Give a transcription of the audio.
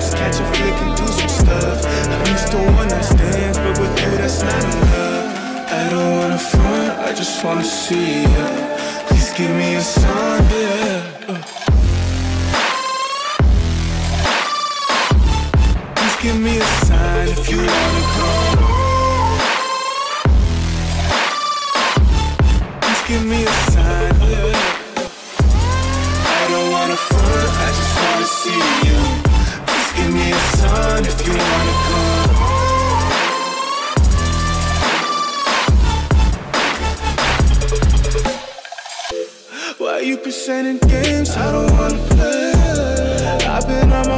just catch a flick and do some stuff. I'm used to one night stands, but with you that's not enough. I don't wanna front, I just wanna see ya. Please give me a sign, yeah. Please give me a sign if you wanna come. Please give me a sign, yeah. I don't wanna front, I just wanna see you. Please give me a sign if you wanna come. Why you presenting games I don't wanna play? I've been on